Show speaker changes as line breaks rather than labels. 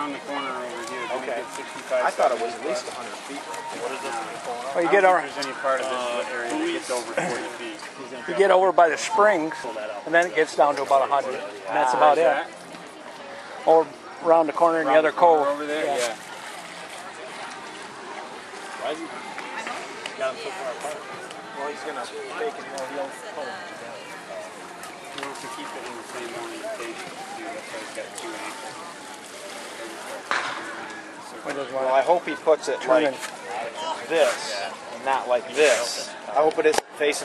around the corner over here.
Okay.
65.
I thought it was at least 100 feet.
What is this?
Well, you get over.
There's any part of this area that gets over 40 feet.
You get over by the springs, and then it gets down to about 100, and that's about it. Or around the corner in the other cove.
Over there, yeah.
Why is he got him so far apart?
Well, he's going to take it more. He'll pull it together.
He wants to keep it in the same orientation. That's why he's got two ankles.
Well, I hope he puts it like this, and not like this. I hope it isn't facing